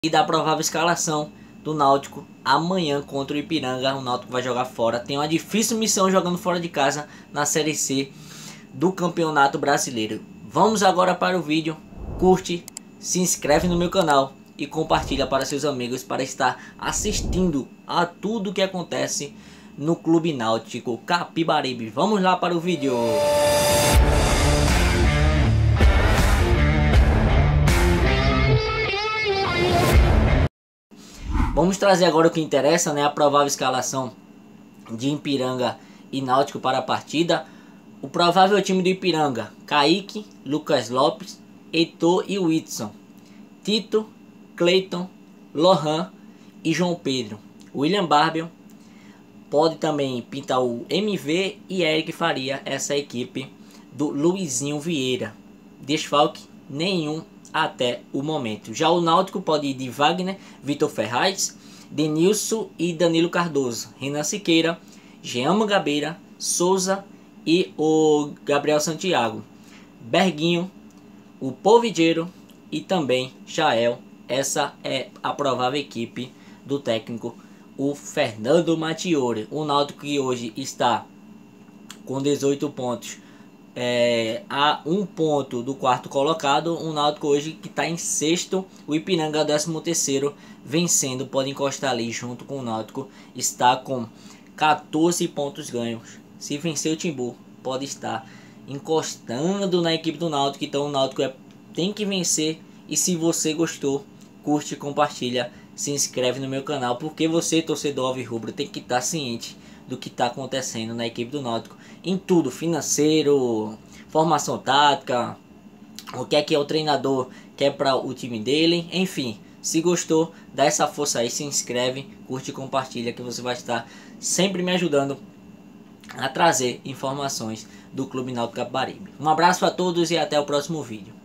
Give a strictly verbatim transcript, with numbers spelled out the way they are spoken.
E da provável escalação do Náutico amanhã contra o Ipiranga. O Náutico vai jogar fora, tem uma difícil missão jogando fora de casa na Série C do Campeonato Brasileiro. Vamos agora para o vídeo. Curte, se inscreve no meu canal e compartilha para seus amigos para estar assistindo a tudo que acontece no Clube Náutico Capibaribe. Vamos lá para o vídeo. Vamos trazer agora o que interessa, né? A provável escalação de Ipiranga e Náutico para a partida. O provável time do Ipiranga: Kaique, Lucas Lopes, Heitor e Whitson, Tito, Cleiton, Lohan e João Pedro. William Barbel pode também pintar o M V e Eric Faria, essa equipe do Luizinho Vieira. Desfalque nenhum até o momento. Já o Náutico pode ir de Wagner, Vitor Ferraz, Denilson e Danilo Cardoso, Renan Siqueira, Jean Mangabeira, Souza e o Gabriel Santiago, Berguinho, o Polvideiro e também Jael. Essa é a provável equipe do técnico, o Fernando Mattiori. O Náutico que hoje está com dezoito pontos, É, a um ponto do quarto colocado. O Náutico hoje que está em sexto, o Ipiranga décimo terceiro, vencendo, pode encostar ali junto com o Náutico, está com quatorze pontos ganhos. Se vencer o Timbu, pode estar encostando na equipe do Náutico. Então o Náutico é, tem que vencer. E se você gostou, curte, compartilha, se inscreve no meu canal, porque você, torcedor alvirrubro, tem que estar ciente do que está acontecendo na equipe do Náutico, em tudo, financeiro, formação tática, o que é que o treinador quer para o time dele, enfim. Se gostou, dá essa força aí, se inscreve, curte e compartilha, que você vai estar sempre me ajudando a trazer informações do Clube Náutico Capibaribe. Um abraço a todos e até o próximo vídeo.